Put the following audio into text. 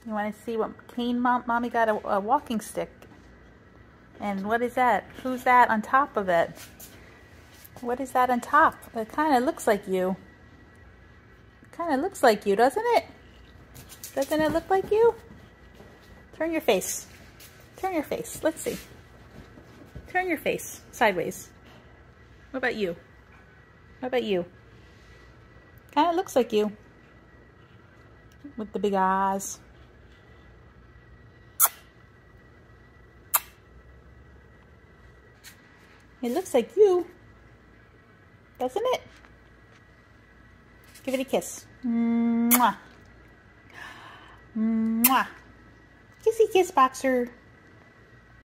You want to see what Kane Mommy got a walking stick. And what is that? Who's that on top of it? What is that on top? It kind of looks like you. Kind of looks like you, doesn't it? Doesn't it look like you? Turn your face. Turn your face. Let's see. Turn your face sideways. What about you? What about you? Kind of looks like you. With the big eyes. It looks like you. Doesn't it? Give it a kiss. Mwah. Mwah. Kissy kiss, Boxer.